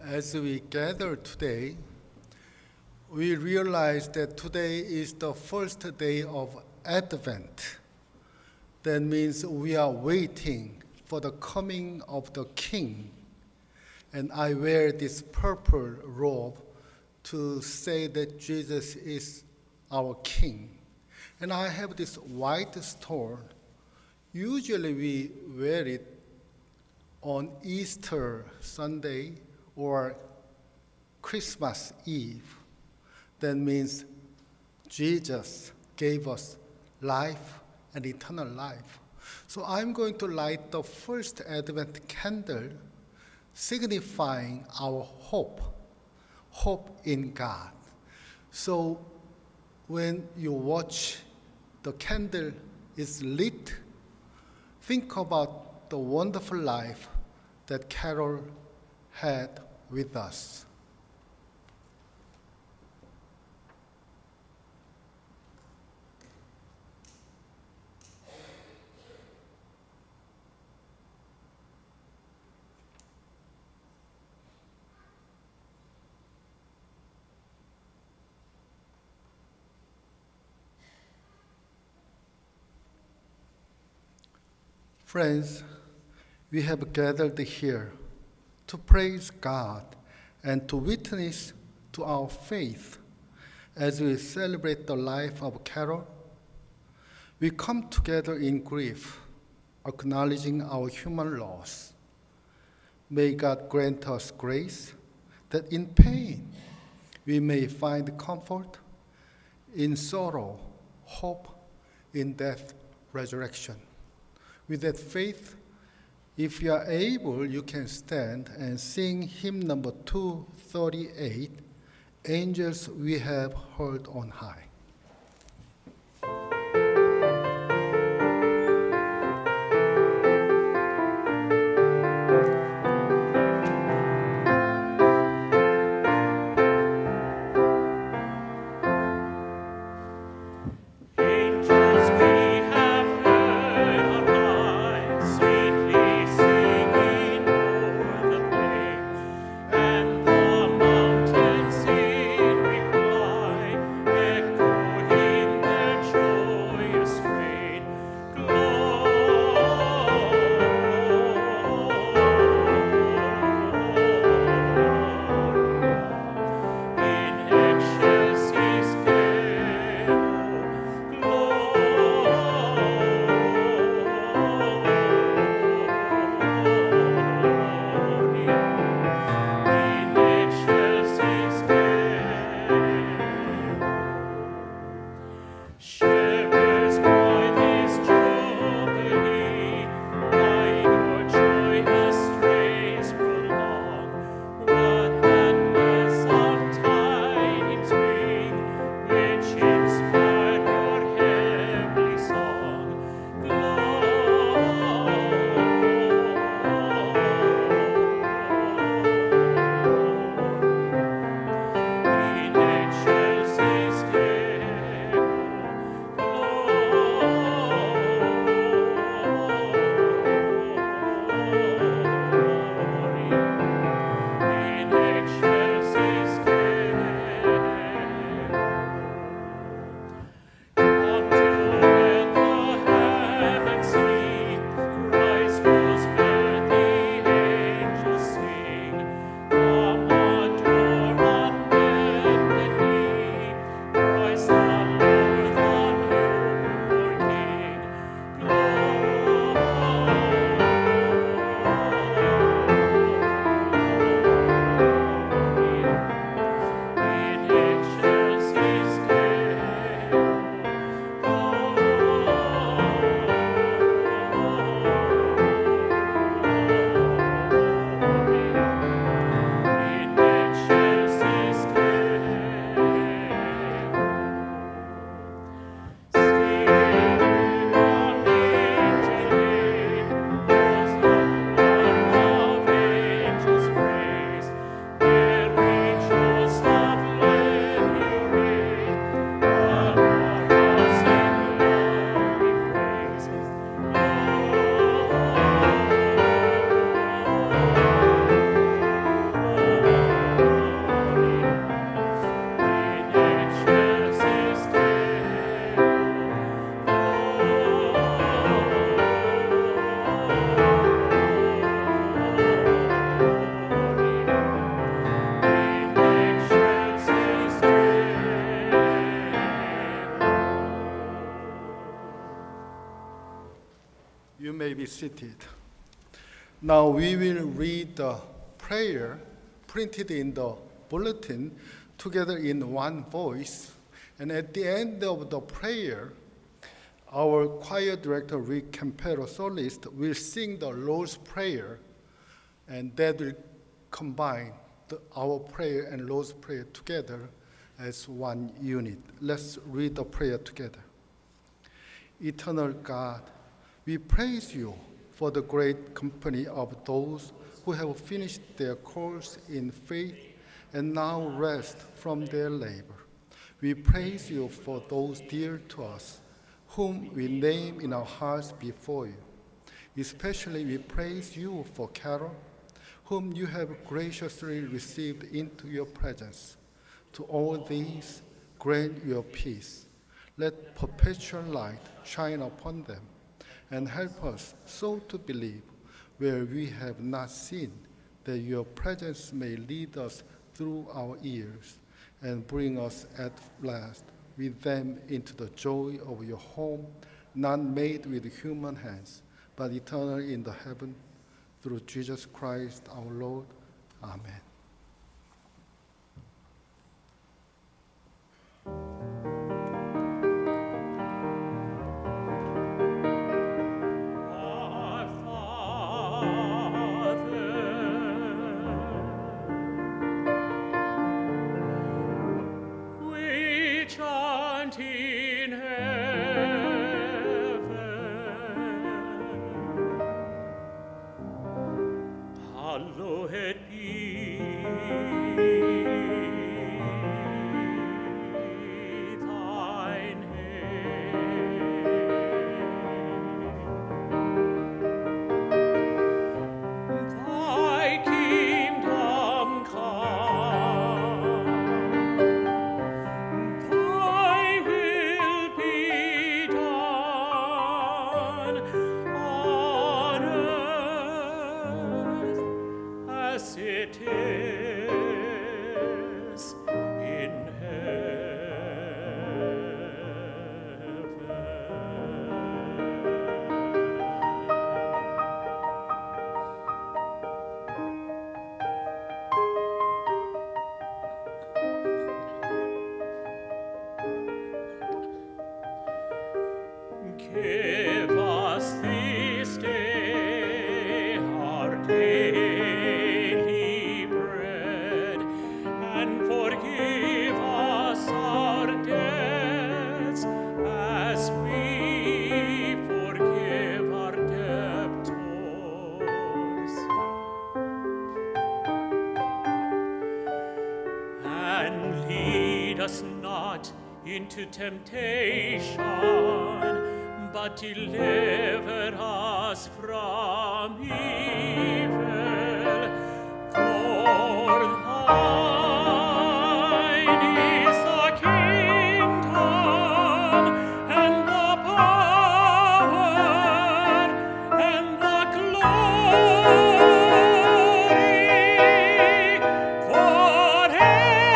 As we gather today, we realize that today is the first day of Advent. That means we are waiting for the coming of the King. And I wear this purple robe to say that Jesus is our King. And I have this white stole. Usually we wear it on Easter Sunday or Christmas Eve. That means Jesus gave us life and eternal life. So I'm going to light the first Advent candle, signifying our hope in God. So when you watch the candle is lit, think about the wonderful life that Carol had with us. Friends, we have gathered here to praise God and to witness to our faith as we celebrate the life of Carol. We come together in grief, acknowledging our human loss. May God grant us grace that in pain we may find comfort, in sorrow, hope, in death, resurrection. With that faith, if you are able, you can stand and sing hymn number 238, Angels We Have Heard on High. And the mountains in reply echo be seated. Now we will read the prayer printed in the bulletin together in one voice. And at the end of the prayer, our choir director, Rick Campero, soloist, will sing the Lord's Prayer, and that will combine our prayer and Lord's Prayer together as one unit. Let's read the prayer together. Eternal God, we praise you for the great company of those who have finished their course in faith and now rest from their labor. We praise you for those dear to us, whom we name in our hearts before you. Especially we praise you for Carol, whom you have graciously received into your presence. To all these, grant your peace. Let perpetual light shine upon them, and help us so to believe where we have not seen, that your presence may lead us through our ears and bring us at last with them into the joy of your home, not made with human hands, but eternal in the heaven, through Jesus Christ our Lord. Amen. Into temptation, but deliver us from evil. For thine is the kingdom and the power and the glory forever.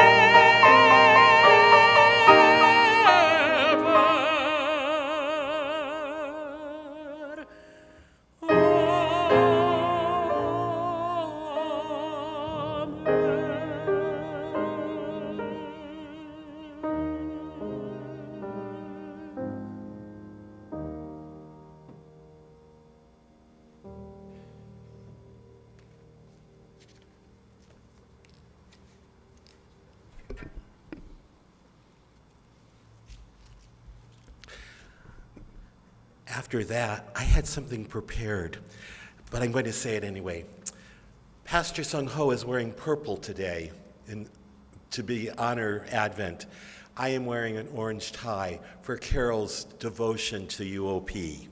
After that, I had something prepared, but I'm going to say it anyway. Pastor Sung Ho is wearing purple today to be honor Advent. I am wearing an orange tie for Carol's devotion to UOP.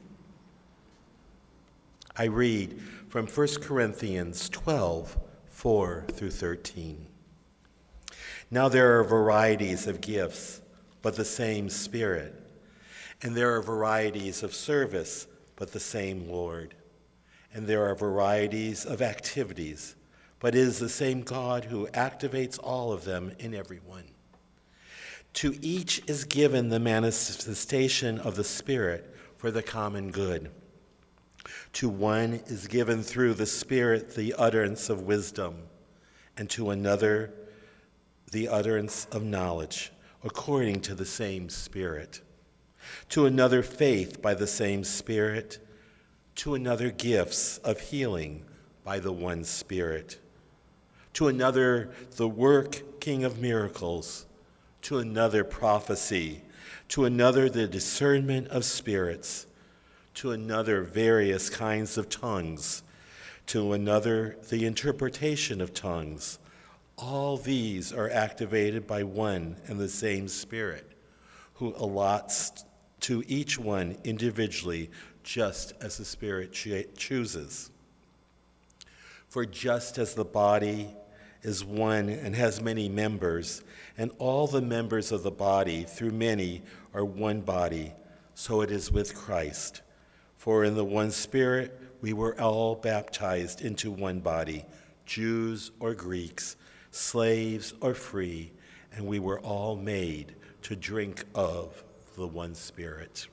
I read from 1 Corinthians 12, 4 through 13. Now there are varieties of gifts, but the same Spirit. And there are varieties of service, but the same Lord. And there are varieties of activities, but it is the same God who activates all of them in everyone. To each is given the manifestation of the Spirit for the common good. To one is given through the Spirit the utterance of wisdom, and to another the utterance of knowledge, according to the same Spirit. To another faith by the same Spirit. To another gifts of healing by the one Spirit. To another the working of miracles. To another prophecy. To another the discernment of spirits. To another various kinds of tongues. To another the interpretation of tongues. All these are activated by one and the same Spirit, who allots to each one individually just as the Spirit chooses. For just as the body is one and has many members, and all the members of the body through many are one body, so it is with Christ. For in the one Spirit we were all baptized into one body, Jews or Greeks, slaves or free, and we were all made to drink of the one Spirit.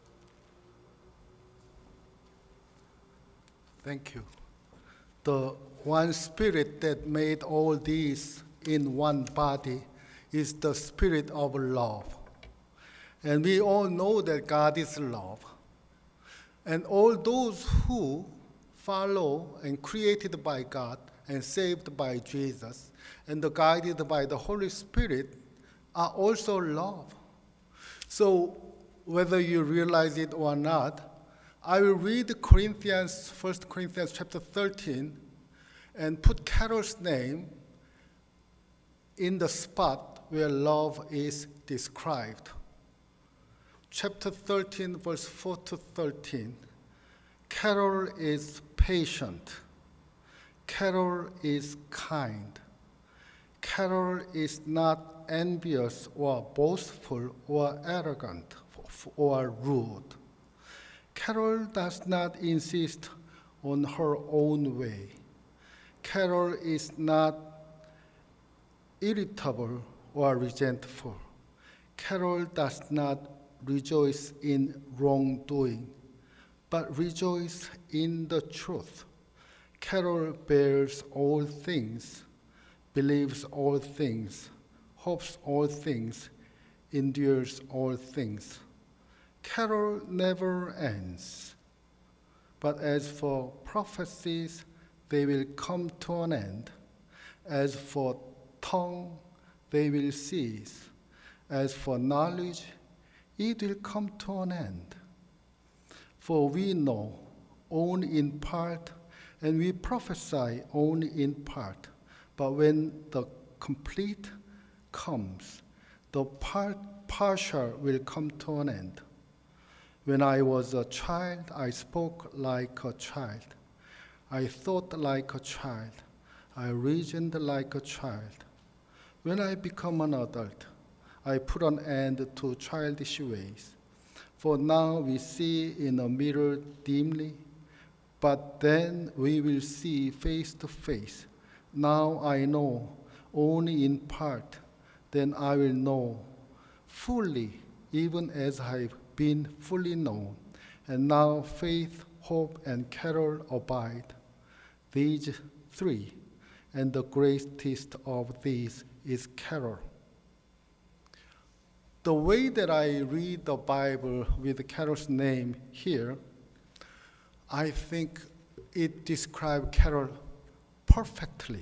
Thank you. The one Spirit that made all these in one body is the Spirit of love. And we all know that God is love. And all those who follow and created by God and saved by Jesus and guided by the Holy Spirit are also love. So whether you realize it or not, I will read 1 Corinthians chapter 13, and put Carol's name in the spot where love is described. Chapter 13, verse 4 to 13. Carol is patient. Carol is kind. Carol is not envious or boastful or arrogant or rude. Carol does not insist on her own way. Carol is not irritable or resentful. Carol does not rejoice in wrongdoing, but rejoice in the truth. Carol bears all things, believes all things, hopes all things, endures all things. Carol never ends. But as for prophecies, they will come to an end. As for tongue, they will cease. As for knowledge, it will come to an end. For we know only in part, and we prophesy only in part. But when the complete comes, the partial will come to an end. When I was a child, I spoke like a child. I thought like a child. I reasoned like a child. When I become an adult, I put an end to childish ways. For now we see in a mirror dimly, but then we will see face to face. Now I know only in part, then I will know fully, even as I've been fully known. And now faith, hope, and Carol abide. These three, and the greatest of these is Carol. The way that I read the Bible with Carol's name here, I think it describes Carol perfectly.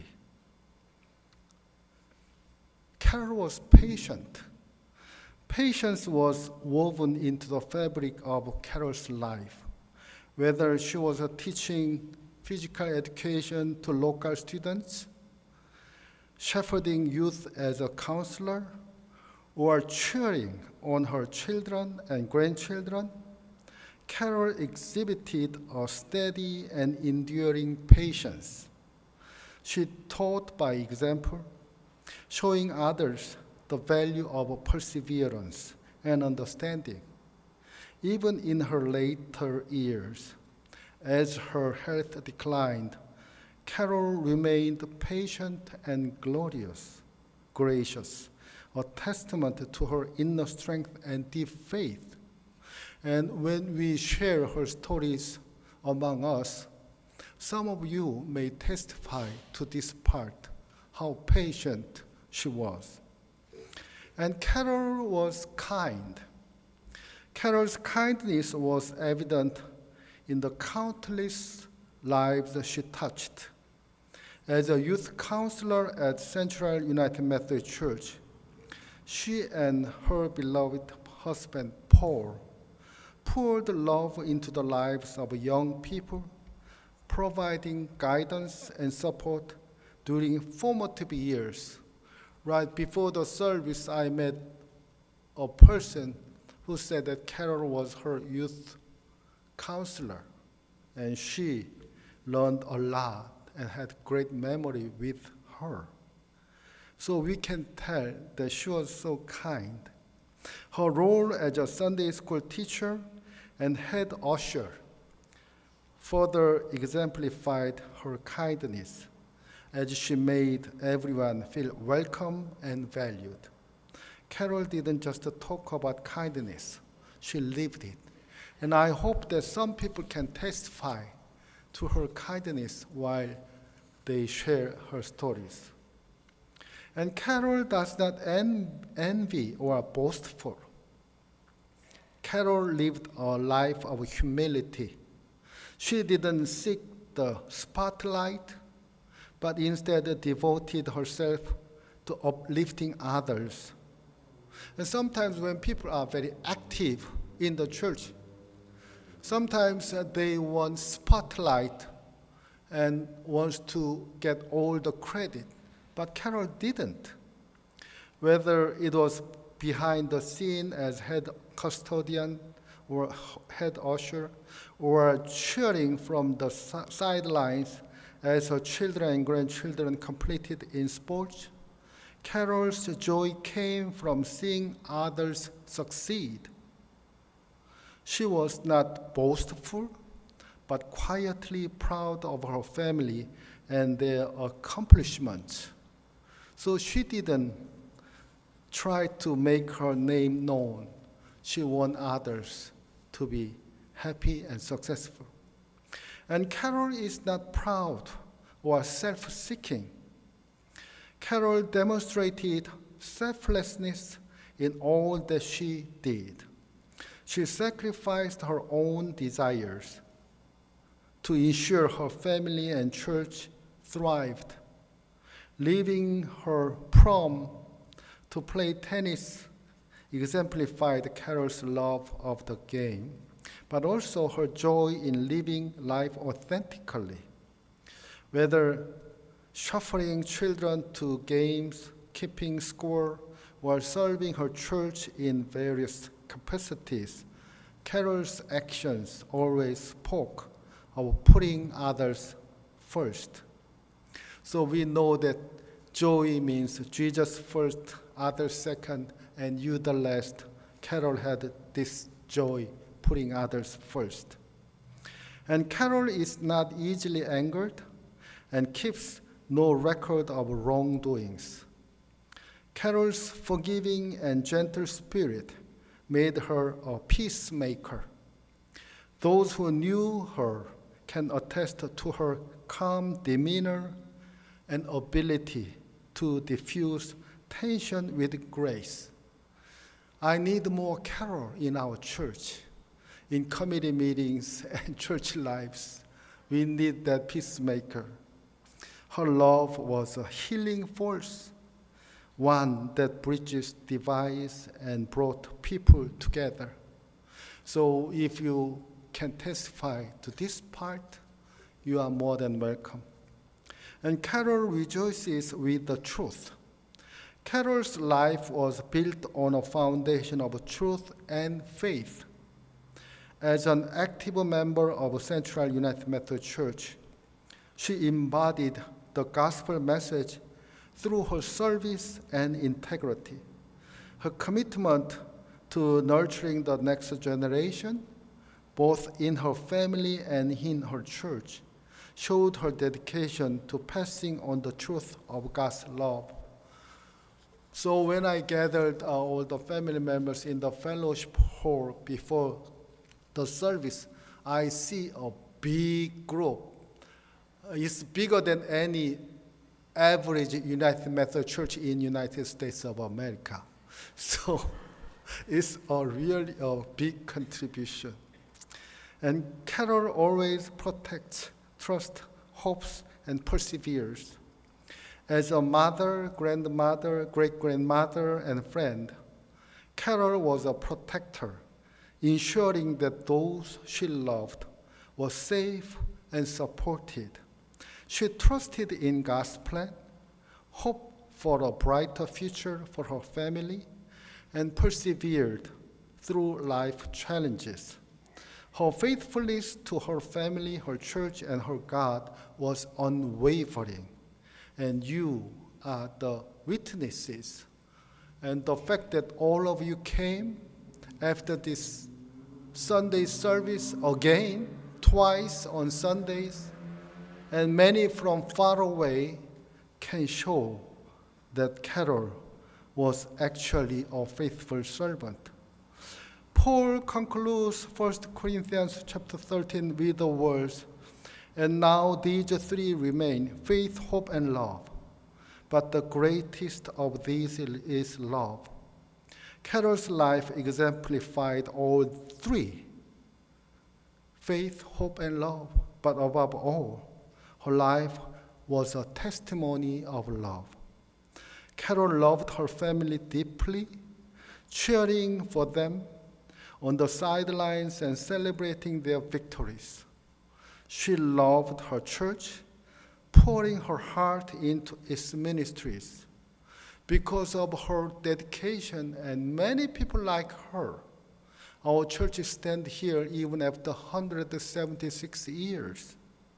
Carol was patient. Patience was woven into the fabric of Carol's life. Whether she was teaching physical education to local students, shepherding youth as a counselor, or cheering on her children and grandchildren, Carol exhibited a steady and enduring patience. She taught by example, showing others the value of perseverance and understanding. Even in her later years, as her health declined, Carol remained patient and gracious, a testament to her inner strength and deep faith. And when we share her stories among us, some of you may testify to this part, how patient she was. And Carol was kind. Carol's kindness was evident in the countless lives she touched. As a youth counselor at Central United Methodist Church, she and her beloved husband, Paul, poured love into the lives of young people, providing guidance and support during formative years. Right before the service, I met a person who said that Carol was her youth counselor, and she learned a lot and had great memory with her. So we can tell that she was so kind. Her role as a Sunday school teacher and head usher further exemplified her kindness, as she made everyone feel welcome and valued. Carol didn't just talk about kindness, she lived it. And I hope that some people can testify to her kindness while they share her stories. And Carol does not envy or boastful. Carol lived a life of humility. She didn't seek the spotlight, but instead devoted herself to uplifting others. And sometimes when people are very active in the church, sometimes they want spotlight and wants to get all the credit, but Carol didn't. Whether it was behind the scene as head custodian or head usher, or cheering from the sidelines as her children and grandchildren competed in sports, Carol's joy came from seeing others succeed. She was not boastful, but quietly proud of her family and their accomplishments. So she didn't try to make her name known. She wanted others to be happy and successful. And Carol is not proud or self-seeking. Carol demonstrated selflessness in all that she did. She sacrificed her own desires to ensure her family and church thrived, leaving her prom to play tennis exemplified Carol's love of the game, but also her joy in living life authentically. Whether shuffling children to games, keeping score, or serving her church in various capacities, Carol's actions always spoke of putting others first. So we know that joy means Jesus first, others second, and you the last. Carol had this joy, putting others first. And Carol is not easily angered and keeps no record of wrongdoings. Carol's forgiving and gentle spirit made her a peacemaker. Those who knew her can attest to her calm demeanor and ability to diffuse tension with grace. I need more Carol in our church, in committee meetings and church lives. We need that peacemaker. Her love was a healing force, one that bridges divides and brought people together. So if you can testify to this part, you are more than welcome. And Carol rejoices with the truth. Carol's life was built on a foundation of truth and faith. As an active member of Central United Methodist Church, she embodied the gospel message through her service and integrity. Her commitment to nurturing the next generation, both in her family and in her church, showed her dedication to passing on the truth of God's love. So when I gathered all the family members in the fellowship hall before the service, I see a big group. It's bigger than any average United Methodist Church in United States of America. So it's really a big contribution. And Carol always protects, trusts, hopes, and perseveres. As a mother, grandmother, great-grandmother, and friend, Carol was a protector, ensuring that those she loved were safe and supported. She trusted in God's plan, hoped for a brighter future for her family, and persevered through life challenges. Her faithfulness to her family, her church, and her God was unwavering. And you are the witnesses. And the fact that all of you came after this Sunday service again, twice on Sundays, and many from far away can show that Carol was actually a faithful servant. Paul concludes 1 Corinthians chapter 13 with the words, "And now these three remain, faith, hope, and love. But the greatest of these is love." Carol's life exemplified all three, faith, hope, and love. But above all, her life was a testimony of love. Carol loved her family deeply, cheering for them on the sidelines and celebrating their victories. She loved her church, pouring her heart into its ministries. Because of her dedication and many people like her, our church stands here even after 176 years.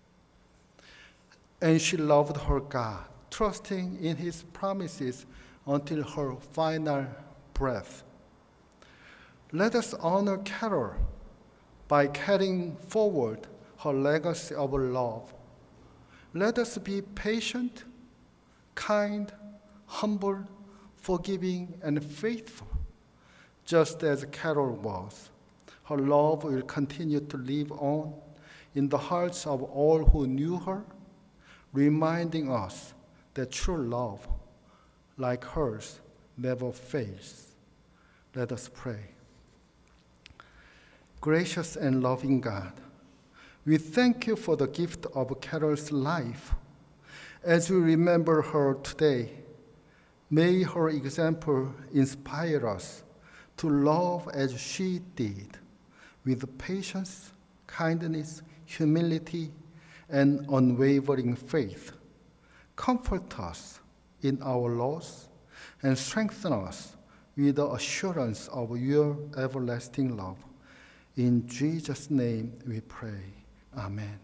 And she loved her God, trusting in his promises until her final breath. Let us honor Carol by carrying forward her legacy of love. Let us be patient, kind, humble, forgiving, and faithful, just as Carol was. Her love will continue to live on in the hearts of all who knew her, reminding us that true love, like hers, never fails. Let us pray. Gracious and loving God, we thank you for the gift of Carol's life. As we remember her today, may her example inspire us to love as she did, with patience, kindness, humility, and unwavering faith. Comfort us in our loss and strengthen us with the assurance of your everlasting love. In Jesus' name we pray. Amen.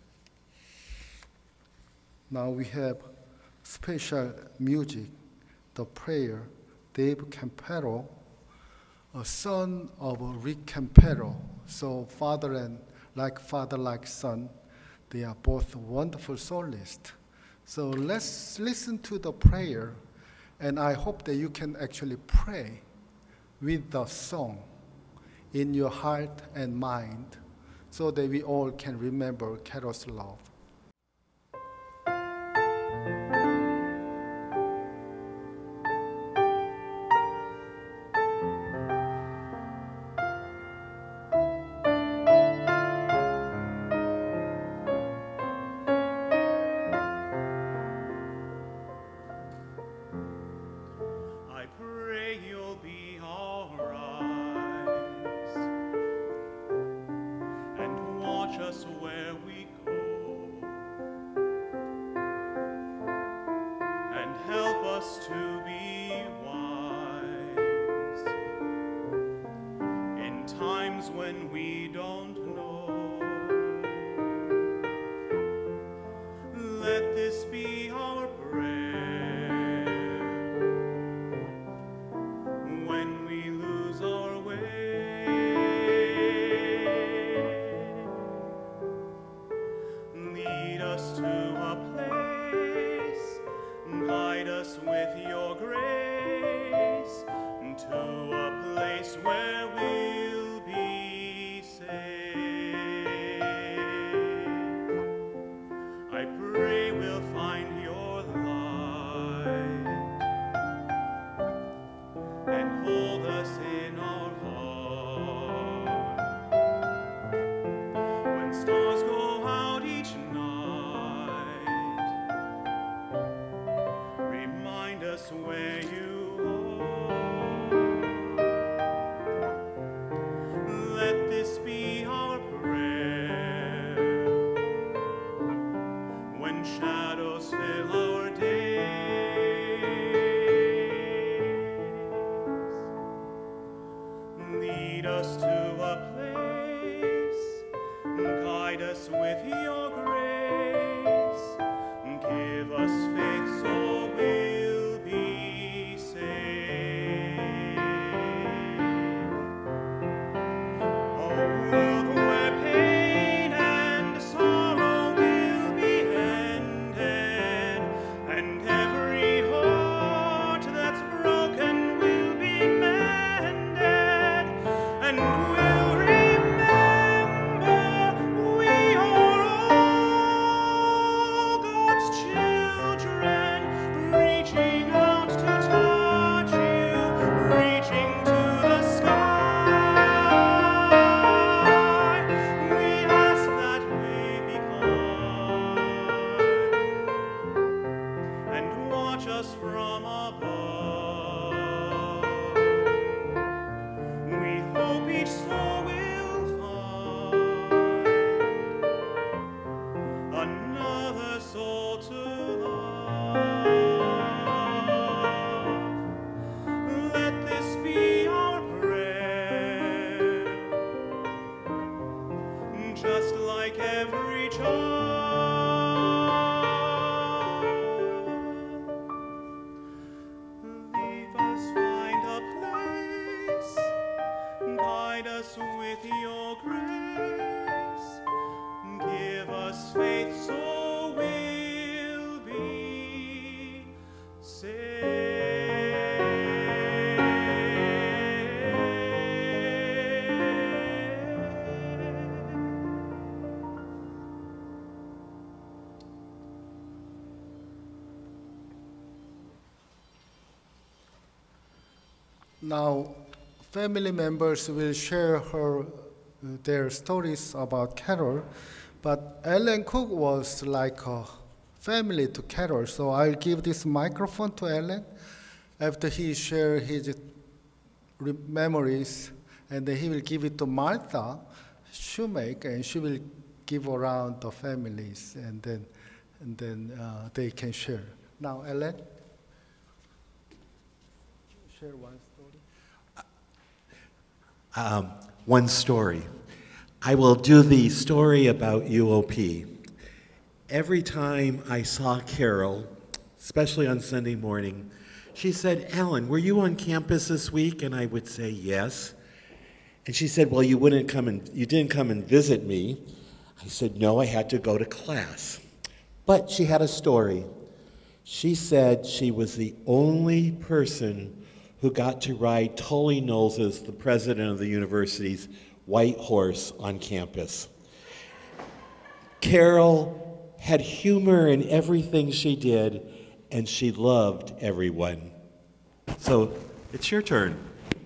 Now we have special music, the prayer, Dave Campero, a son of Rick Campero. So father, like son, they are both wonderful soloists. So let's listen to the prayer, and I hope that you can actually pray with the song in your heart and mind, so that we all can remember Carol's love. I pray you'll be our eyes and watch us where we go, and help us to be wise in times when we don't know. Let this be our prayer when we lose our way. Lead us to a place, guide us with your grace, to a place where we'll be safe. us where you are. Let this be our prayer when shadows fill our days. Lead us to a place, guide us with your grace, give us faith so we'll be saved. A world where pain and sorrow will be ended, and every heart that's broken will be mended, and we'll remember we are all God's children, reaching out to touch you, reaching to the sky. We ask that we be kind and watch us from above. We hope each soul will find another soul to love. Let this be our prayer, just like every child. Leave us find a place, guide us with your grace, give us faith so we'll be Now, family members will share their stories about Carol, but Ellen Cook was like a family to Carol, so I'll give this microphone to Ellen after he shares his memories, and then he will give it to Martha Shoemaker, and she will give around the families, and then they can share. Now, Ellen, share one story. One story. I will do the story about UOP. Every time I saw Carol, especially on Sunday morning, she said, "Alan, were you on campus this week?" And I would say, "Yes." And she said, "Well, you didn't come and visit me." I said, "No, I had to go to class." But she had a story. She said she was the only person who got to ride Tully Knowles, the president of the university's white horse, on campus. Carol had humor in everything she did, and she loved everyone. So it's your turn.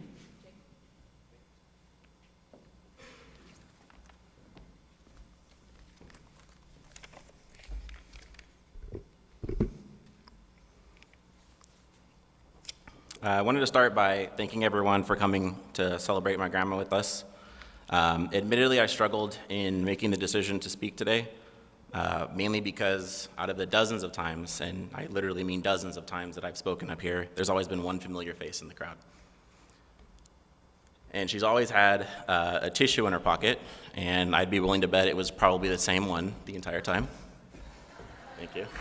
I wanted to start by thanking everyone for coming to celebrate my grandma with us. Admittedly, I struggled in making the decision to speak today, mainly because out of the dozens of times, and I literally mean dozens of times that I've spoken up here, there's always been one familiar face in the crowd. And she's always had a tissue in her pocket, and I'd be willing to bet it was probably the same one the entire time. Thank you.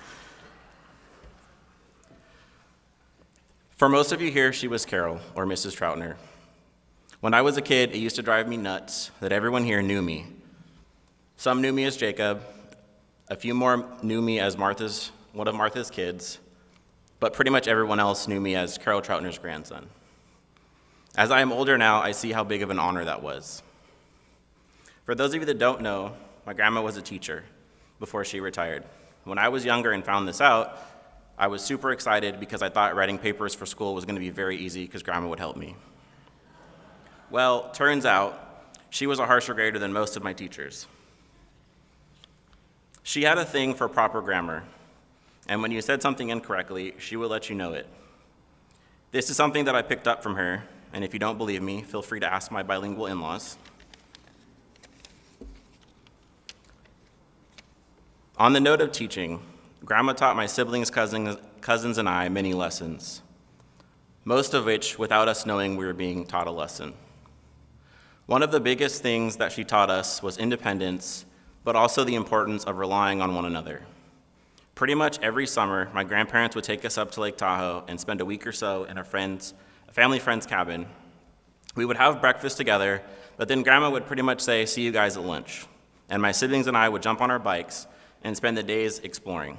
For most of you here, she was Carol, or Mrs. Troutner. When I was a kid, it used to drive me nuts that everyone here knew me. Some knew me as Jacob, a few more knew me as one of Martha's kids, but pretty much everyone else knew me as Carol Troutner's grandson. As I am older now, I see how big of an honor that was. For those of you that don't know, my grandma was a teacher before she retired. When I was younger and found this out, I was super excited because I thought writing papers for school was going to be very easy because Grandma would help me. Well, turns out she was a harsher grader than most of my teachers. She had a thing for proper grammar, and when you said something incorrectly, she would let you know it. This is something that I picked up from her, and if you don't believe me, feel free to ask my bilingual in-laws. On the note of teaching, Grandma taught my siblings, cousins, and I many lessons, most of which without us knowing we were being taught a lesson. One of the biggest things that she taught us was independence, but also the importance of relying on one another. Pretty much every summer, my grandparents would take us up to Lake Tahoe and spend a week or so in a family friend's cabin. We would have breakfast together, but then Grandma would pretty much say, "See you guys at lunch." And my siblings and I would jump on our bikes and spend the days exploring.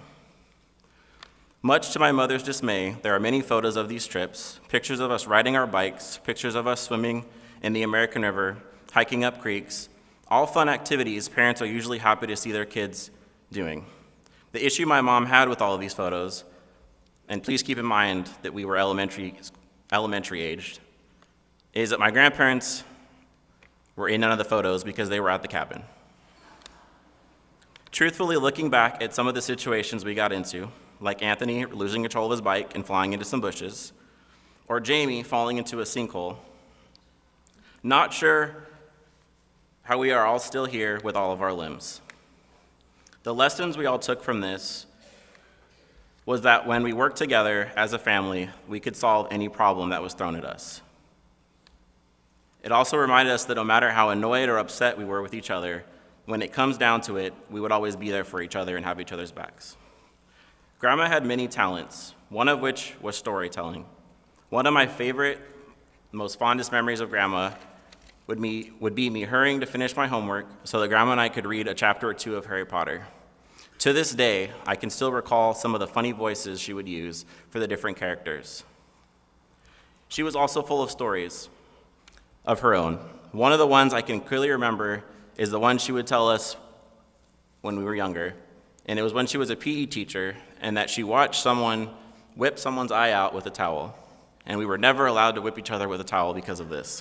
Much to my mother's dismay, there are many photos of these trips, pictures of us riding our bikes, pictures of us swimming in the American River, hiking up creeks, all fun activities parents are usually happy to see their kids doing. The issue my mom had with all of these photos, and please keep in mind that we were elementary aged, is that my grandparents were in none of the photos because they were at the cabin. Truthfully, looking back at some of the situations we got into, like Anthony losing control of his bike and flying into some bushes, or Jamie falling into a sinkhole, not sure how we are all still here with all of our limbs. The lessons we all took from this was that when we worked together as a family, we could solve any problem that was thrown at us. It also reminded us that no matter how annoyed or upset we were with each other, when it comes down to it, we would always be there for each other and have each other's backs. Grandma had many talents, one of which was storytelling. One of my favorite, most fondest memories of Grandma would be me hurrying to finish my homework so that Grandma and I could read a chapter or two of Harry Potter. To this day, I can still recall some of the funny voices she would use for the different characters. She was also full of stories of her own. One of the ones I can clearly remember is the one she would tell us when we were younger, and it was when she was a PE teacher and that she watched someone whip someone's eye out with a towel, and we were never allowed to whip each other with a towel because of this.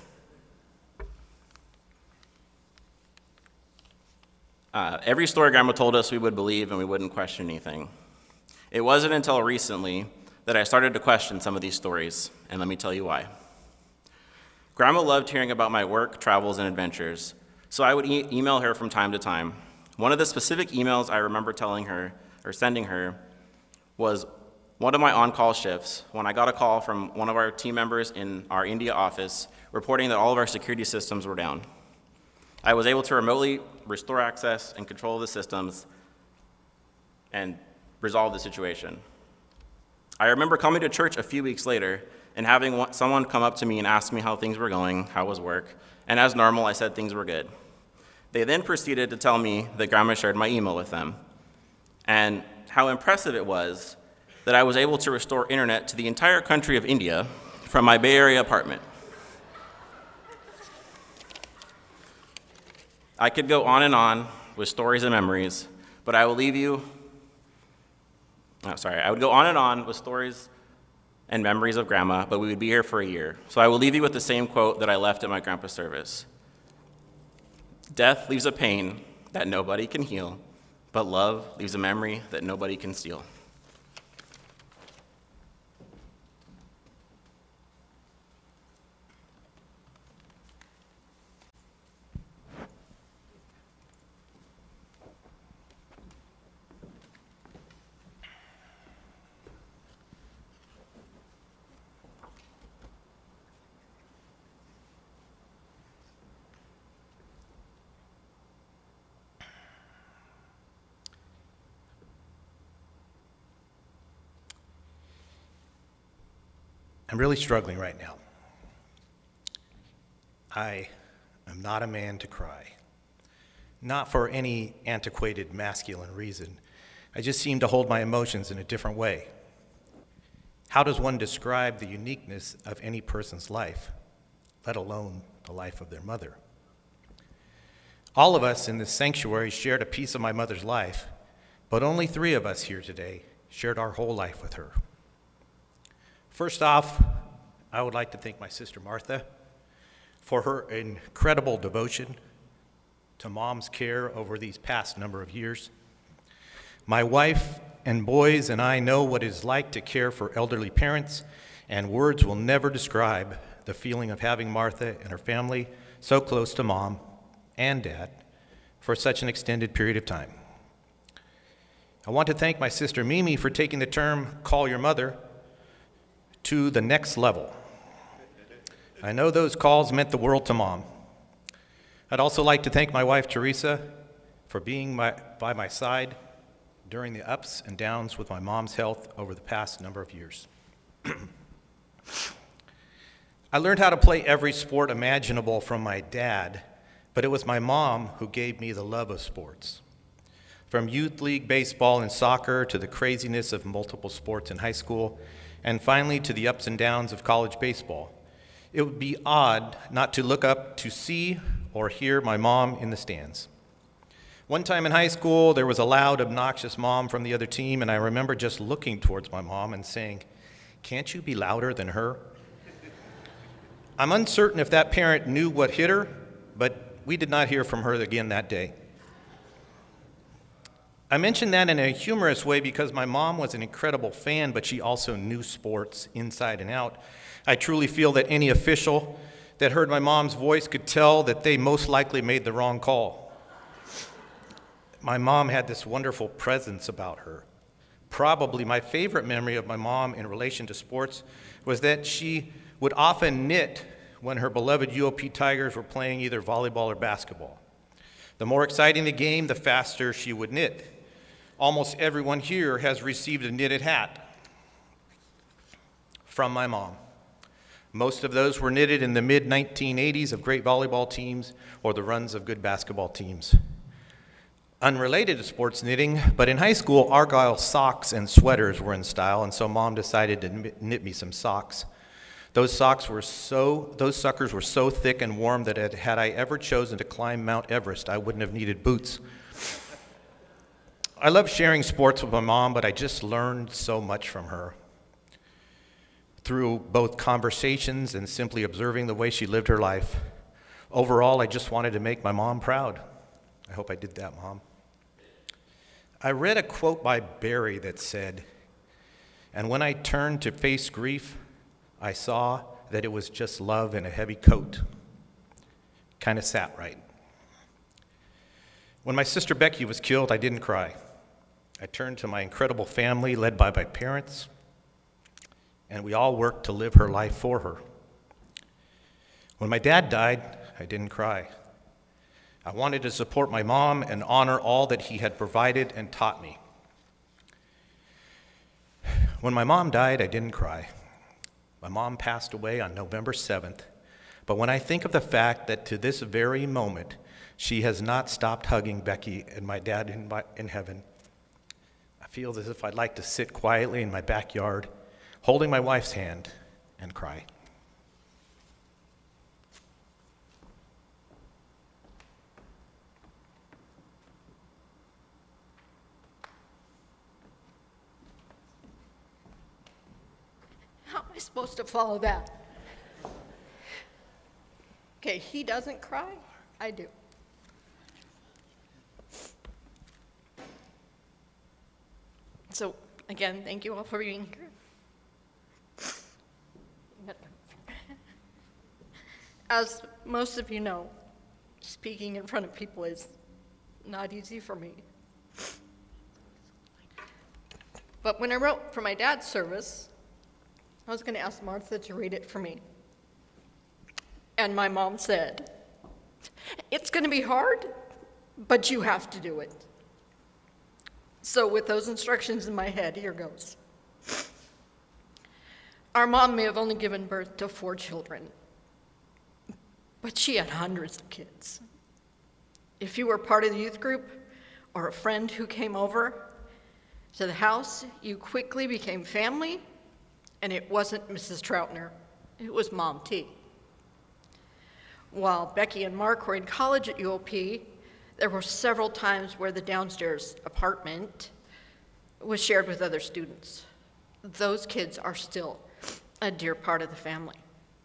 Every story Grandma told us we would believe and we wouldn't question anything. It wasn't until recently that I started to question some of these stories, and let me tell you why. Grandma loved hearing about my work, travels, and adventures, so I would email her from time to time. One of the specific emails I remember sending her was one of my on-call shifts when I got a call from one of our team members in our India office reporting that all of our security systems were down. I was able to remotely restore access and control of the systems and resolve the situation. I remember coming to church a few weeks later and having someone come up to me and ask me how things were going, how was work, and as normal, I said things were good. They then proceeded to tell me that Grandma shared my email with them, and how impressive it was that I was able to restore internet to the entire country of India from my Bay Area apartment. I could go on and on with stories and memories, but I will leave you, I would go on and on with stories and memories of Grandma, but we would be here for a year. So I will leave you with the same quote that I left at my grandpa's service. Death leaves a pain that nobody can heal, but love leaves a memory that nobody can steal. I'm really struggling right now. I am not a man to cry. Not for any antiquated masculine reason. I just seem to hold my emotions in a different way. How does one describe the uniqueness of any person's life, let alone the life of their mother? All of us in this sanctuary shared a piece of my mother's life, but only 3 of us here today shared our whole life with her. First off, I would like to thank my sister Martha for her incredible devotion to Mom's care over these past number of years. My wife and boys and I know what it is like to care for elderly parents, and words will never describe the feeling of having Martha and her family so close to Mom and Dad for such an extended period of time. I want to thank my sister Mimi for taking the term "call your mother" to the next level. I know those calls meant the world to Mom. I'd also like to thank my wife Teresa for being by my side during the ups and downs with my mom's health over the past number of years. I learned how to play every sport imaginable from my dad, but it was my mom who gave me the love of sports. From youth league baseball and soccer to the craziness of multiple sports in high school, and finally to the ups and downs of college baseball. It would be odd not to look up to see or hear my mom in the stands. One time in high school, there was a loud, obnoxious mom from the other team, and I remember just looking towards my mom and saying, "Can't you be louder than her?" I'm uncertain if that parent knew what hit her, but we did not hear from her again that day. I mention that in a humorous way because my mom was an incredible fan, but she also knew sports inside and out. I truly feel that any official that heard my mom's voice could tell that they most likely made the wrong call. My mom had this wonderful presence about her. Probably my favorite memory of my mom in relation to sports was that she would often knit when her beloved UOP Tigers were playing either volleyball or basketball. The more exciting the game, the faster she would knit. Almost everyone here has received a knitted hat from my mom. Most of those were knitted in the mid-1980s of great volleyball teams or the runs of good basketball teams. Unrelated to sports knitting, but in high school, Argyle socks and sweaters were in style, and so Mom decided to knit me some socks. Those suckers were so thick and warm that had I ever chosen to climb Mount Everest, I wouldn't have needed boots. I love sharing sports with my mom, but I just learned so much from her. Through both conversations and simply observing the way she lived her life. Overall, I just wanted to make my mom proud. I hope I did that, Mom. I read a quote by Barry that said, "And when I turned to face grief, I saw that it was just love in a heavy coat." Kind of sat right. When my sister Becky was killed, I didn't cry. I turned to my incredible family led by my parents, and we all worked to live her life for her. When my dad died, I didn't cry. I wanted to support my mom and honor all that he had provided and taught me. When my mom died, I didn't cry. My mom passed away on November 7th, but when I think of the fact that to this very moment, she has not stopped hugging Becky and my dad in heaven, I feel as if I'd like to sit quietly in my backyard, holding my wife's hand, and cry. How am I supposed to follow that? Okay, he doesn't cry, I do. So, again, thank you all for being here. As most of you know, speaking in front of people is not easy for me. But when I wrote for my dad's service, I was going to ask Martha to read it for me. And my mom said, "It's going to be hard, but you have to do it." So with those instructions in my head, here goes. Our mom may have only given birth to 4 children, but she had hundreds of kids. If you were part of the youth group or a friend who came over to the house, you quickly became family, and it wasn't Mrs. Troutner, it was Mom T. While Becky and Mark were in college at UOP, there were several times where the downstairs apartment was shared with other students. Those kids are still a dear part of the family.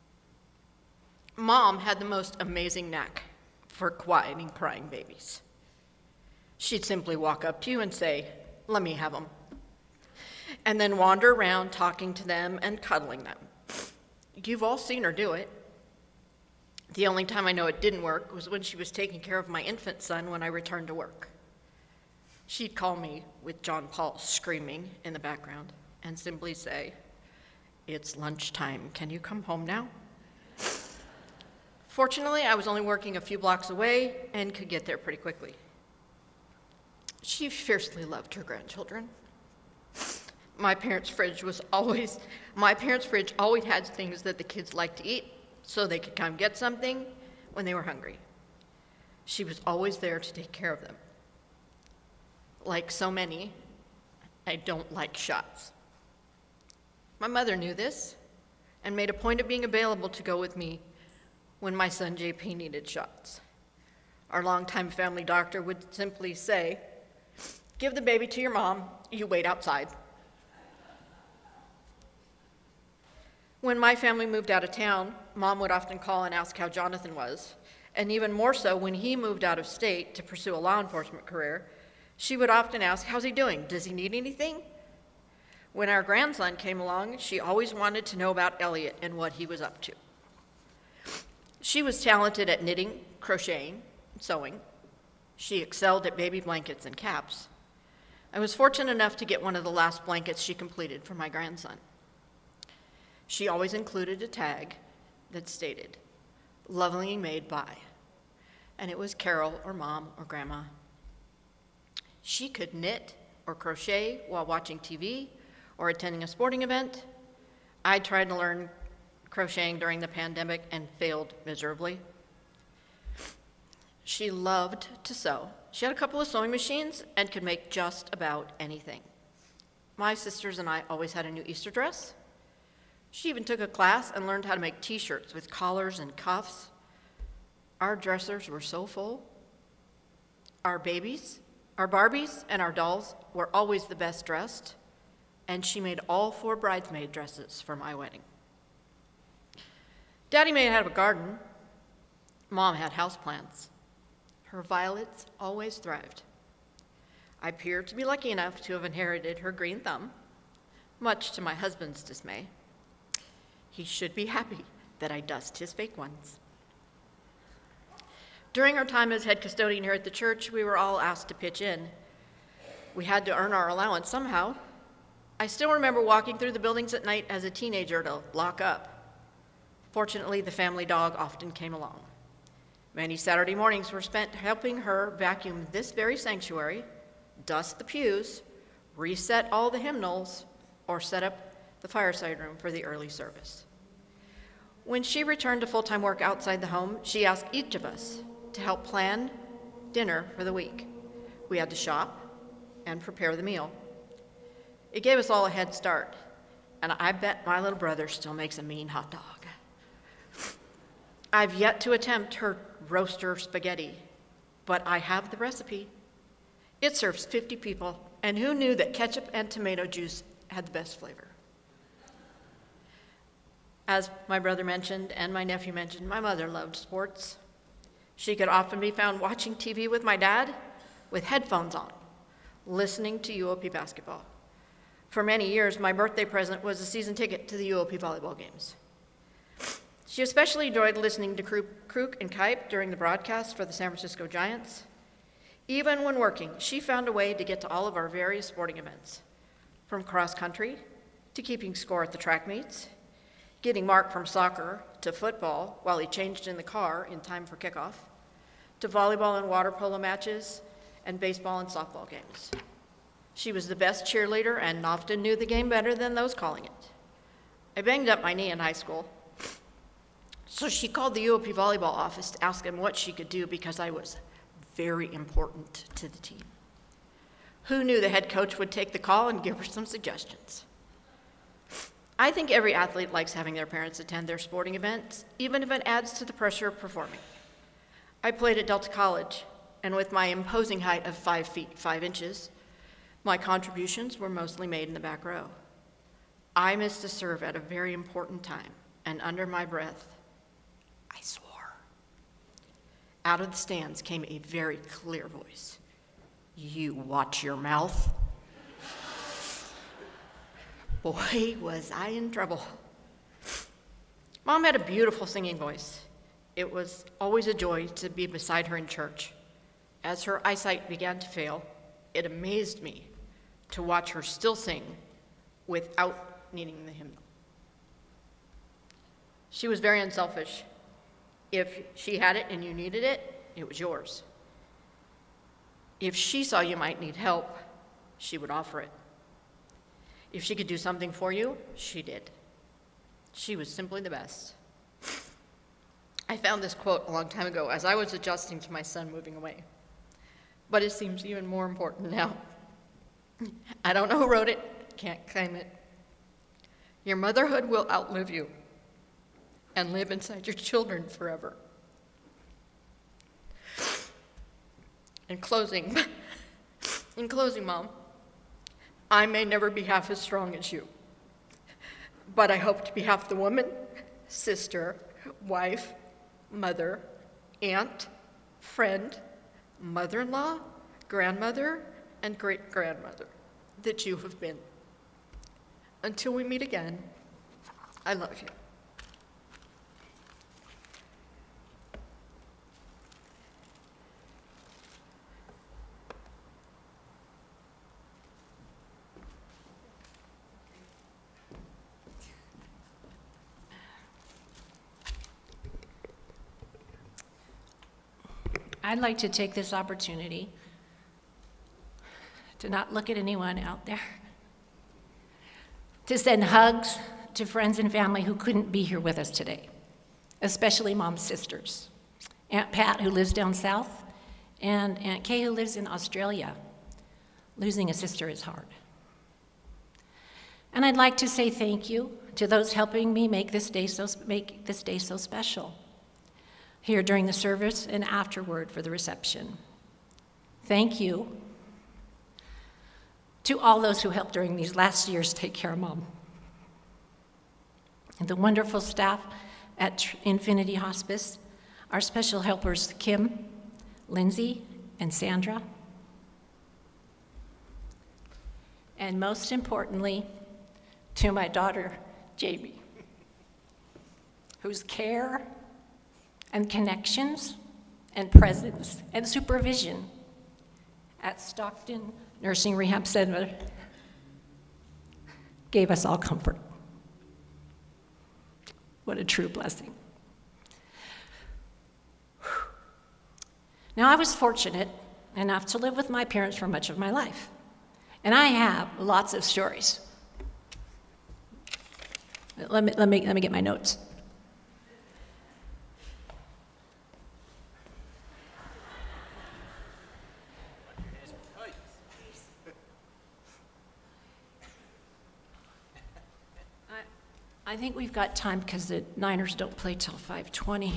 Mom had the most amazing knack for quieting crying babies. She'd simply walk up to you and say, "Let me have them," and then wander around talking to them and cuddling them. You've all seen her do it. The only time I know it didn't work was when she was taking care of my infant son when I returned to work. She'd call me with John Paul screaming in the background and simply say, "It's lunchtime, can you come home now?" Fortunately, I was only working a few blocks away and could get there pretty quickly. She fiercely loved her grandchildren. My parents' fridge always had things that the kids liked to eat, so they could come get something when they were hungry. She was always there to take care of them. Like so many, I don't like shots. My mother knew this and made a point of being available to go with me when my son JP needed shots. Our longtime family doctor would simply say, "Give the baby to your mom, you wait outside." When my family moved out of town, Mom would often call and ask how Jonathan was, and even more so when he moved out of state to pursue a law enforcement career, she would often ask, "How's he doing? Does he need anything?" When our grandson came along, she always wanted to know about Elliot and what he was up to. She was talented at knitting, crocheting, and sewing. She excelled at baby blankets and caps. I was fortunate enough to get one of the last blankets she completed for my grandson. She always included a tag that stated, "Lovingly made by," and it was Carol or Mom or Grandma. She could knit or crochet while watching TV or attending a sporting event. I tried to learn crocheting during the pandemic and failed miserably. She loved to sew. She had a couple of sewing machines and could make just about anything. My sisters and I always had a new Easter dress. She even took a class and learned how to make t-shirts with collars and cuffs. Our dressers were so full. Our Barbies, and our dolls were always the best dressed, and she made all 4 bridesmaid dresses for my wedding. Daddy may have a garden. Mom had houseplants. Her violets always thrived. I appear to be lucky enough to have inherited her green thumb, much to my husband's dismay. He should be happy that I dust his fake ones. During our time as head custodian here at the church, we were all asked to pitch in. We had to earn our allowance somehow. I still remember walking through the buildings at night as a teenager to lock up. Fortunately, the family dog often came along. Many Saturday mornings were spent helping her vacuum this very sanctuary, dust the pews, reset all the hymnals, or set up the fireside room for the early service. When she returned to full-time work outside the home, she asked each of us to help plan dinner for the week. We had to shop and prepare the meal. It gave us all a head start, and I bet my little brother still makes a mean hot dog. I've yet to attempt her roaster spaghetti, but I have the recipe. It serves 50 people, and who knew that ketchup and tomato juice had the best flavor? As my brother mentioned and my nephew mentioned, my mother loved sports. She could often be found watching TV with my dad with headphones on, listening to UOP basketball. For many years, my birthday present was a season ticket to the UOP volleyball games. She especially enjoyed listening to Kruk and Kipe during the broadcast for the San Francisco Giants. Even when working, she found a way to get to all of our various sporting events, from cross country to keeping score at the track meets, getting Mark from soccer to football while he changed in the car in time for kickoff, to volleyball and water polo matches, and baseball and softball games. She was the best cheerleader and often knew the game better than those calling it. I banged up my knee in high school, so she called the UOP volleyball office to ask them what she could do because I was very important to the team. Who knew the head coach would take the call and give her some suggestions? I think every athlete likes having their parents attend their sporting events, even if it adds to the pressure of performing. I played at Delta College, and with my imposing height of 5 feet 5 inches, my contributions were mostly made in the back row. I missed a serve at a very important time, and under my breath, I swore. Out of the stands came a very clear voice. "You watch your mouth." Boy, was I in trouble. Mom had a beautiful singing voice. It was always a joy to be beside her in church. As her eyesight began to fail, it amazed me to watch her still sing without needing the hymnal. She was very unselfish. If she had it and you needed it, it was yours. If she saw you might need help, she would offer it. If she could do something for you, she did. She was simply the best. I found this quote a long time ago as I was adjusting to my son moving away. But it seems even more important now. I don't know who wrote it, can't claim it. Your motherhood will outlive you and live inside your children forever. In closing, Mom, I may never be half as strong as you, but I hope to be half the woman, sister, wife, mother, aunt, friend, mother-in-law, grandmother, and great-grandmother that you have been. Until we meet again, I love you. I'd like to take this opportunity to not look at anyone out there, to send hugs to friends and family who couldn't be here with us today, especially Mom's sisters, Aunt Pat, who lives down south, and Aunt Kay, who lives in Australia. Losing a sister is hard. And I'd like to say thank you to those helping me make this day so special, here during the service and afterward for the reception. Thank you to all those who helped during these last years take care of Mom. And the wonderful staff at Infinity Hospice, our special helpers, Kim, Lindsay, and Sandra. And most importantly, to my daughter, Jamie, whose care and connections and presence and supervision at Stockton Nursing Rehab Center gave us all comfort. What a true blessing. Now, I was fortunate enough to live with my parents for much of my life, and I have lots of stories. Let me get my notes. I think we've got time because the Niners don't play till 5:20.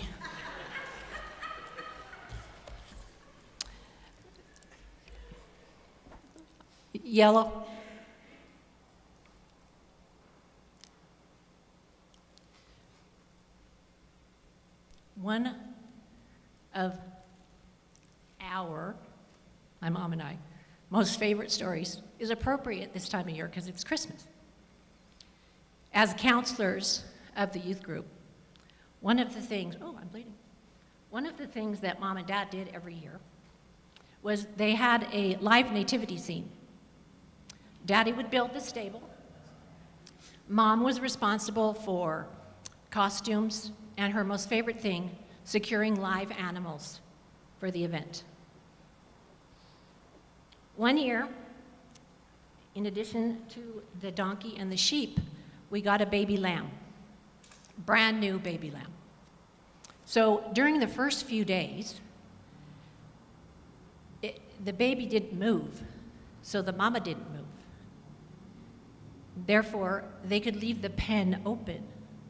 Yellow. One of my mom and I, most favorite stories is appropriate this time of year because it's Christmas. As counselors of the youth group, one of the things that Mom and Dad did every year was they had a live nativity scene. Daddy would build the stable. Mom was responsible for costumes and her most favorite thing, securing live animals for the event. One year, in addition to the donkey and the sheep, we got a baby lamb, brand new baby lamb. So during the first few days, the baby didn't move, so the mama didn't move. Therefore, they could leave the pen open.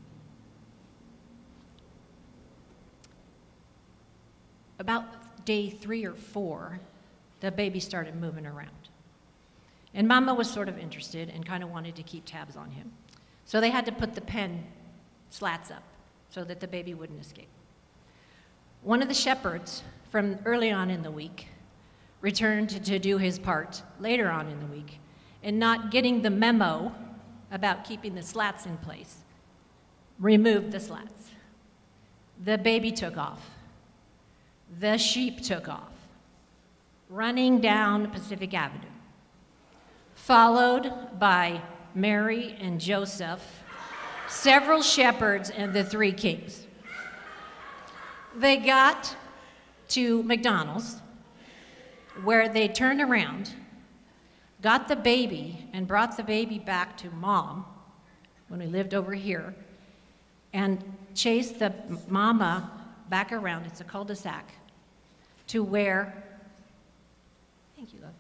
About day 3 or 4, the baby started moving around. And Mama was sort of interested and kind of wanted to keep tabs on him. So they had to put the pen slats up so that the baby wouldn't escape. One of the shepherds from early on in the week returned to do his part later on in the week, and not getting the memo about keeping the slats in place, removed the slats. The baby took off. The sheep took off, running down Pacific Avenue, followed by Mary and Joseph, several shepherds, and the three kings. They got to McDonald's, where they turned around, got the baby, and brought the baby back to Mom, when we lived over here, and chased the mama back around, it's a cul-de-sac, to where, thank you, love.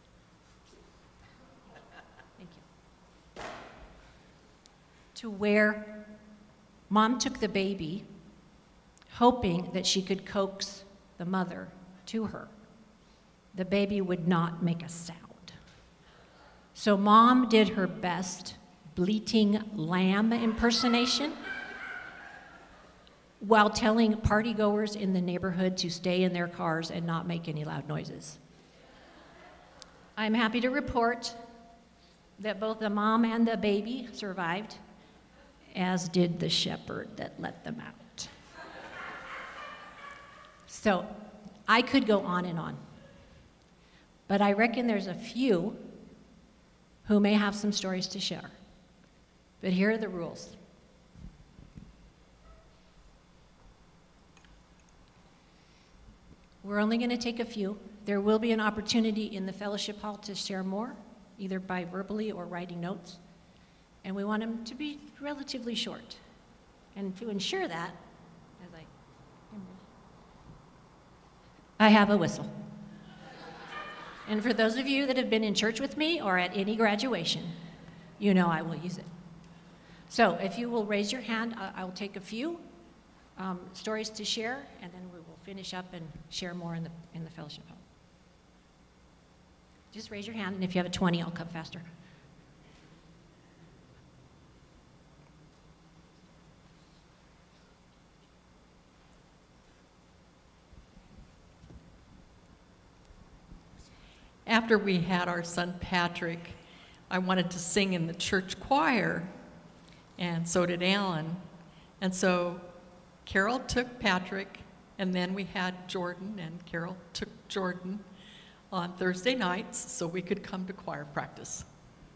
Thank you. To where Mom took the baby, hoping that she could coax the mother to her. The baby would not make a sound. So Mom did her best bleating lamb impersonation while telling partygoers in the neighborhood to stay in their cars and not make any loud noises. I'm happy to report that both the mom and the baby survived, as did the shepherd that let them out. So I could go on and on, but I reckon there's a few who may have some stories to share. But here are the rules. We're only going to take a few. There will be an opportunity in the fellowship hall to share more, either by verbally or writing notes. And we want them to be relatively short. And to ensure that, as I have a whistle. And for those of you that have been in church with me or at any graduation, you know I will use it. So if you will raise your hand, I will take a few stories to share, and then we will finish up and share more in the fellowship hall. Just raise your hand, and if you have a 20, I'll come faster. After we had our son Patrick, I wanted to sing in the church choir, and so did Alan. And so Carol took Patrick, and then we had Jordan, and Carol took Jordan on Thursday nights so we could come to choir practice.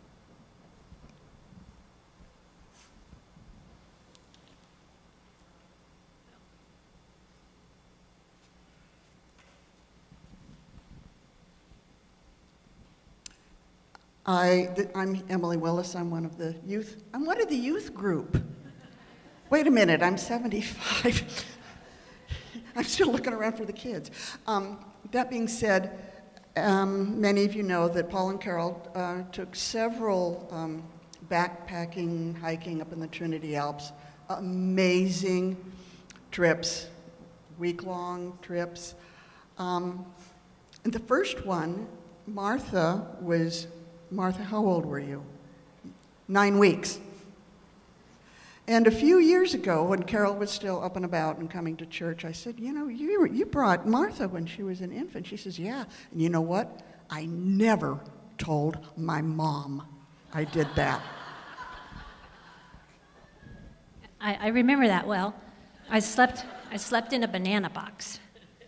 I'm Emily Willis. I'm one of the youth group. Wait a minute, I'm 75. I'm still looking around for the kids. That being said, many of you know that Paul and Carol took several backpacking, hiking up in the Trinity Alps. Amazing trips, week-long trips. And the first one, Martha, how old were you? 9 weeks. And a few years ago, when Carol was still up and about and coming to church, I said, you know, you brought Martha when she was an infant. She says, yeah. And you know what? I never told my mom I did that. I remember that well. I slept in a banana box.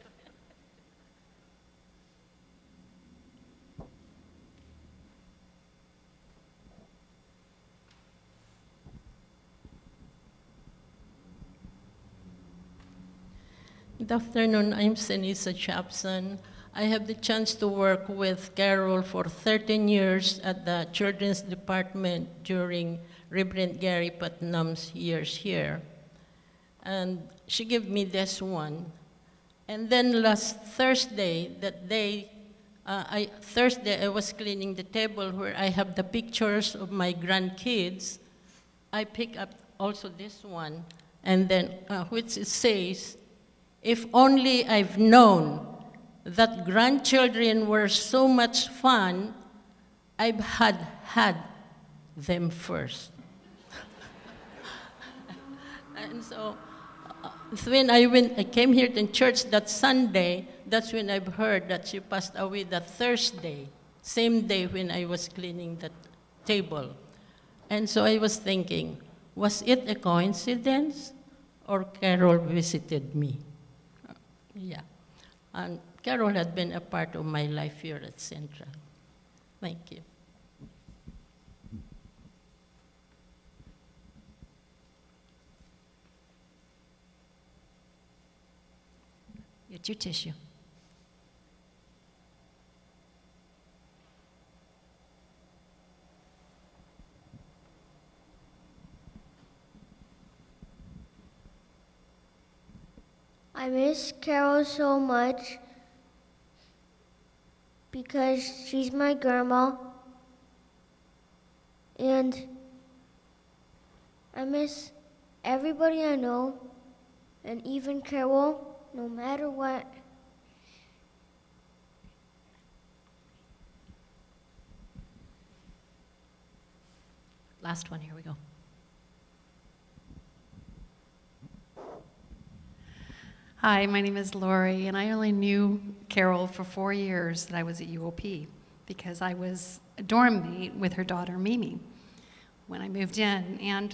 Good afternoon, I'm Senisa Chapson. I have the chance to work with Carol for 13 years at the Children's Department during Reverend Gary Putnam's years here. And she gave me this one. And then last Thursday, I was cleaning the table where I have the pictures of my grandkids. I picked up also this one, and then which it says, if only I've known that grandchildren were so much fun, I've had them first. And so when I came here to church that Sunday, that's when I've heard that she passed away that Thursday, same day when I was cleaning that table. And so I was thinking, was it a coincidence or Carol visited me? Yeah. And Carol had been a part of my life here at Central. Thank you. Get your tissue. I miss Carol so much because she's my grandma, and I miss everybody I know, and even Carol, no matter what. Last one, here we go. Hi, my name is Lori, and I only knew Carol for 4 years that I was at UOP because I was a dorm mate with her daughter, Mimi, when I moved in. And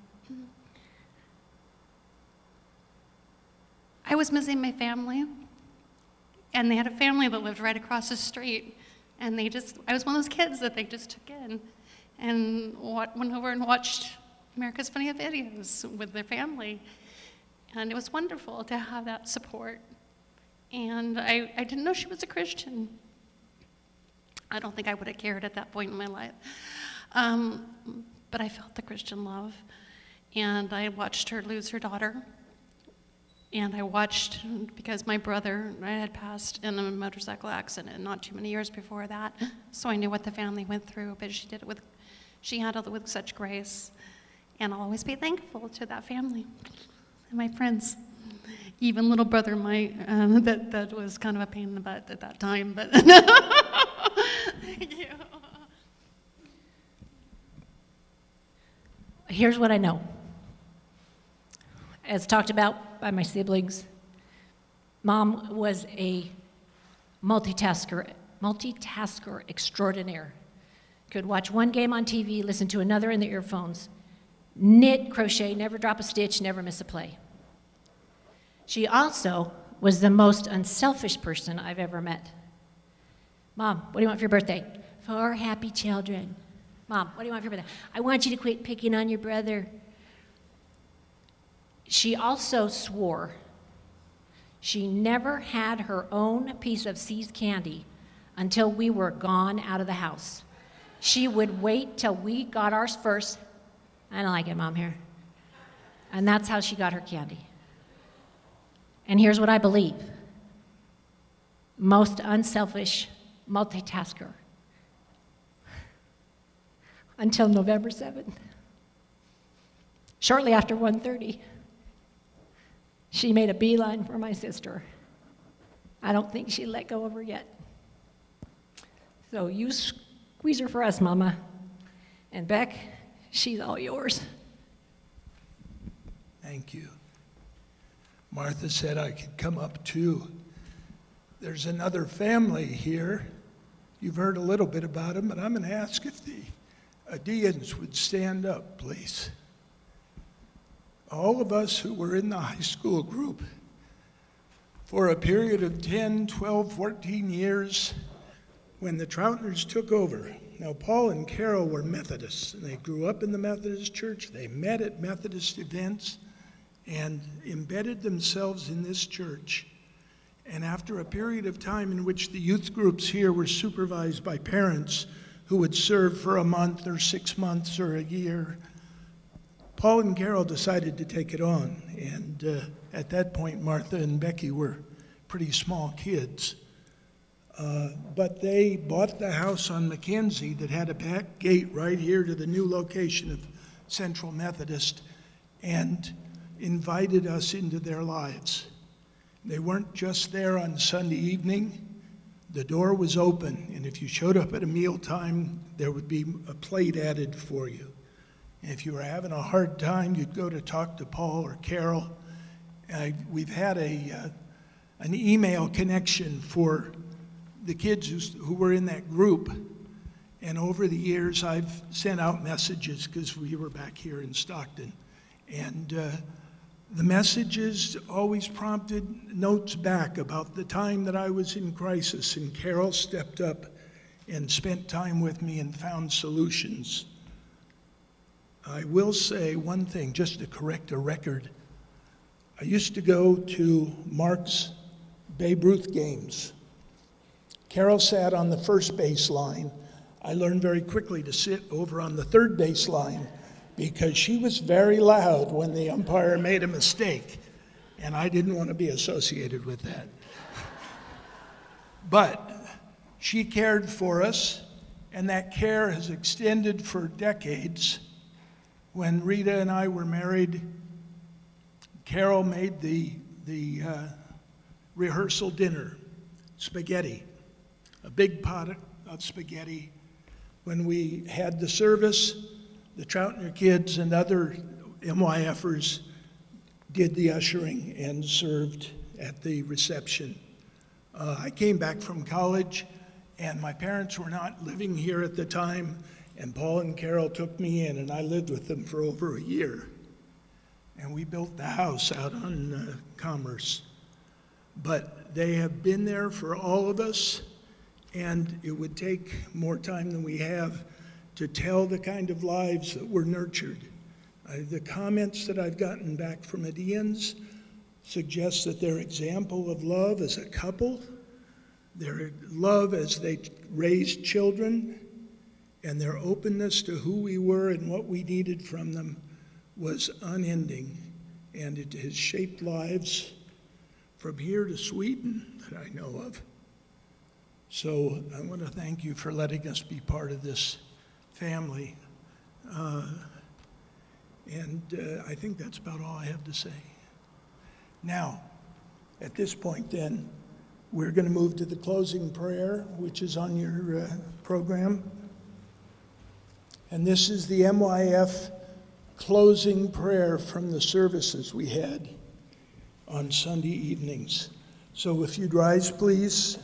I was missing my family, and they had a family that lived right across the street, and I was one of those kids that they just took in and went over and watched America's Funniest Videos with their family. And it was wonderful to have that support. And I didn't know she was a Christian. I don't think I would have cared at that point in my life. But I felt the Christian love. And I watched her lose her daughter. And I watched, because my brother had passed in a motorcycle accident not too many years before that, so I knew what the family went through, but she handled it with such grace. And I'll always be thankful to that family. My friends, even little brother, that was kind of a pain in the butt at that time, but thank you. Here's what I know. As talked about by my siblings, Mom was a multitasker extraordinaire. Could watch one game on TV, listen to another in the earphones, knit, crochet, never drop a stitch, never miss a play. She also was the most unselfish person I've ever met. Mom, what do you want for your birthday? 4 happy children. Mom, what do you want for your birthday? I want you to quit picking on your brother. She also swore she never had her own piece of seized candy until we were gone out of the house. She would wait till we got ours first. I don't like it, Mom, here. And that's how she got her candy. And here's what I believe. Most unselfish multitasker. Until November 7th. Shortly after 1:30, she made a beeline for my sister. I don't think she let go of her yet. So you squeeze her for us, Mama. And Beck, she's all yours. Thank you. Martha said I could come up too. There's another family here. You've heard a little bit about them, but I'm going to ask if the Adeans would stand up, please. All of us who were in the high school group for a period of 10, 12, 14 years when the Troutners took over. Now, Paul and Carol were Methodists, and they grew up in the Methodist church. They met at Methodist events and embedded themselves in this church. And after a period of time in which the youth groups here were supervised by parents who would serve for a month or 6 months or a year, Paul and Carol decided to take it on. And at that point, Martha and Becky were pretty small kids. But they bought the house on Mackenzie that had a back gate right here to the new location of Central Methodist and invited us into their lives. They weren't just there on Sunday evening. The door was open, and if you showed up at a mealtime, there would be a plate added for you. And if you were having a hard time, you'd go to talk to Paul or Carol. We've had an email connection for the kids who were in that group. And over the years, I've sent out messages because we were back here in Stockton. And the messages always prompted notes back about the time that I was in crisis, and Carol stepped up and spent time with me and found solutions. I will say one thing, just to correct a record. I used to go to Mark's Babe Ruth games. Carol sat on the first base line. I learned very quickly to sit over on the third base line because she was very loud when the umpire made a mistake, and I didn't want to be associated with that. But she cared for us, and that care has extended for decades. When Rita and I were married, Carol made the rehearsal dinner, spaghetti, a big pot of spaghetti. When we had the service, the Troutner kids and other MYFers did the ushering and served at the reception. I came back from college, and my parents were not living here at the time, and Paul and Carol took me in, and I lived with them for over a year. And we built the house out on Commerce. But they have been there for all of us, and it would take more time than we have to tell the kind of lives that were nurtured. The comments that I've gotten back from Adians suggest that their example of love as a couple, their love as they raised children, and their openness to who we were and what we needed from them was unending. And it has shaped lives from here to Sweden that I know of. So I want to thank you for letting us be part of this family. I think that's about all I have to say. Now, at this point then, we're going to move to the closing prayer, which is on your program. And this is the MYF closing prayer from the services we had on Sunday evenings. So if you'd rise, please.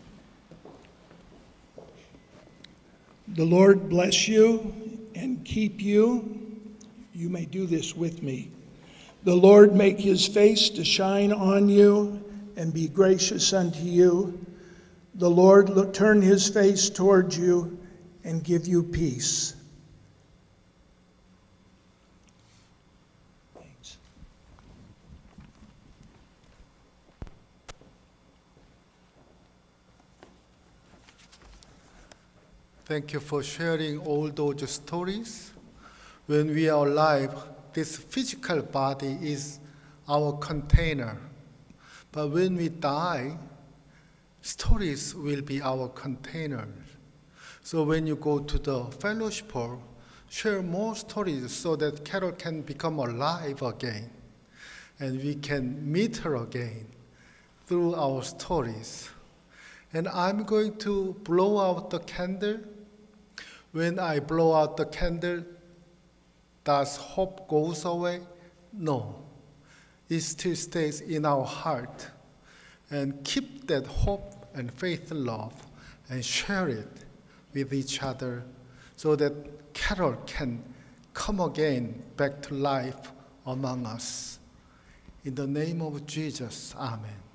The Lord bless you and keep you. You may do this with me. The Lord make his face to shine on you and be gracious unto you. The Lord turn his face toward you and give you peace. Thanks. Thank you for sharing all those stories. When we are alive, this physical body is our container. But when we die, stories will be our container. So when you go to the fellowship hall, share more stories so that Carol can become alive again. And we can meet her again through our stories. And I'm going to blow out the candle. When I blow out the candle, does hope goes away? No. It still stays in our heart. And keep that hope and faith and love and share it with each other so that Carol can come again back to life among us. In the name of Jesus, amen.